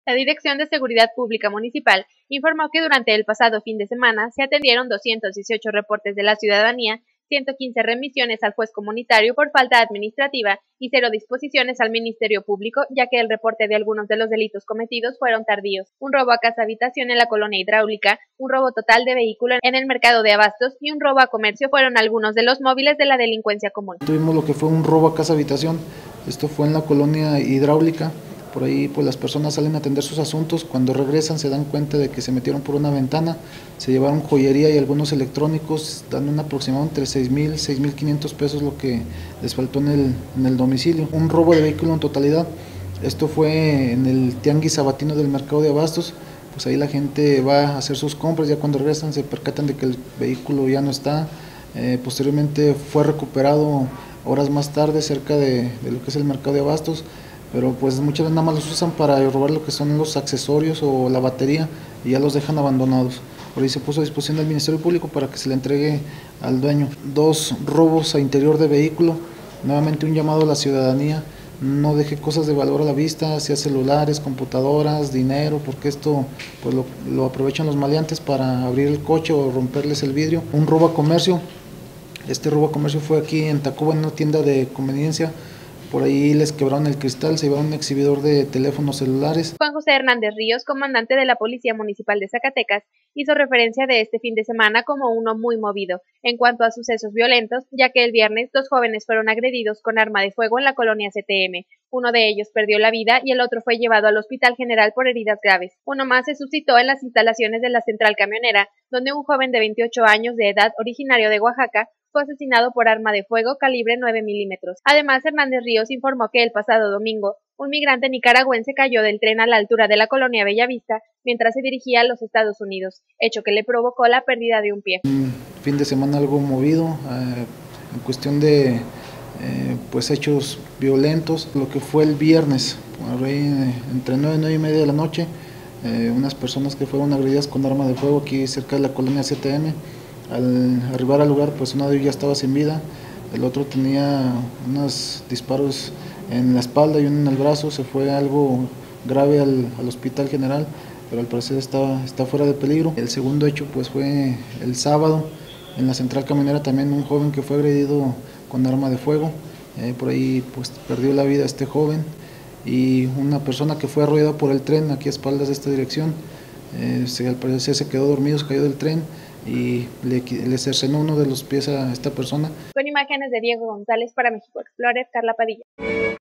La Dirección de Seguridad Pública Municipal informó que durante el pasado fin de semana se atendieron 218 reportes de la ciudadanía, 115 remisiones al juez comunitario por falta administrativa y 0 disposiciones al Ministerio Público, ya que el reporte de algunos de los delitos cometidos fueron tardíos. Un robo a casa-habitación en la colonia Hidráulica, un robo total de vehículo en el mercado de Abastos y un robo a comercio fueron algunos de los móviles de la delincuencia común. Tuvimos lo que fue un robo a casa-habitación, esto fue en la colonia Hidráulica. Por ahí pues las personas salen a atender sus asuntos, cuando regresan se dan cuenta de que se metieron por una ventana, se llevaron joyería y algunos electrónicos, dando un aproximado entre 6,000 y 6,500 pesos lo que les faltó en el domicilio. Un robo de vehículo en totalidad, esto fue en el tianguis sabatino del mercado de Abastos. Pues ahí la gente va a hacer sus compras, ya cuando regresan se percatan de que el vehículo ya no está. Posteriormente fue recuperado horas más tarde cerca de lo que es el mercado de Abastos, pero pues muchas veces nada más los usan para robar lo que son los accesorios o la batería y ya los dejan abandonados. Por ahí se puso a disposición del Ministerio Público para que se le entregue al dueño. 2 robos a interior de vehículo, nuevamente un llamado a la ciudadanía: no deje cosas de valor a la vista, sea celulares, computadoras, dinero, porque esto pues lo aprovechan los maleantes para abrir el coche o romperles el vidrio. Un robo a comercio, este robo a comercio fue aquí en Tacuba, en una tienda de conveniencia. Por ahí les quebraron el cristal, se llevaron un exhibidor de teléfonos celulares. Juan José Hernández Ríos, comandante de la Policía Municipal de Zacatecas, hizo referencia de este fin de semana como uno muy movido en cuanto a sucesos violentos, ya que el viernes 2 jóvenes fueron agredidos con arma de fuego en la colonia CTM. Uno de ellos perdió la vida y el otro fue llevado al Hospital General por heridas graves. Uno más se suscitó en las instalaciones de la central camionera, donde un joven de 28 años de edad, originario de Oaxaca, fue asesinado por arma de fuego calibre 9 milímetros. Además, Hernández Ríos informó que el pasado domingo, un migrante nicaragüense cayó del tren a la altura de la colonia Bellavista mientras se dirigía a los Estados Unidos, hecho que le provocó la pérdida de un pie. Un fin de semana algo movido, en cuestión de pues hechos violentos. Lo que fue el viernes, por ahí, entre 9 y 9 y media de la noche, unas personas que fueron agredidas con arma de fuego aquí cerca de la colonia CTM. Al arribar al lugar, pues uno de ellos ya estaba sin vida, el otro tenía unos disparos en la espalda y uno en el brazo. Se fue algo grave al Hospital General, pero al parecer está fuera de peligro. El segundo hecho pues fue el sábado, en la central camionera, también un joven que fue agredido con arma de fuego. Por ahí pues perdió la vida este joven, y una persona que fue arrollada por el tren aquí a espaldas de esta dirección. Al parecer se quedó dormido, se cayó del tren y le cercenó uno de los pies a esta persona. Con imágenes de Diego González para México Explorer, Carla Padilla.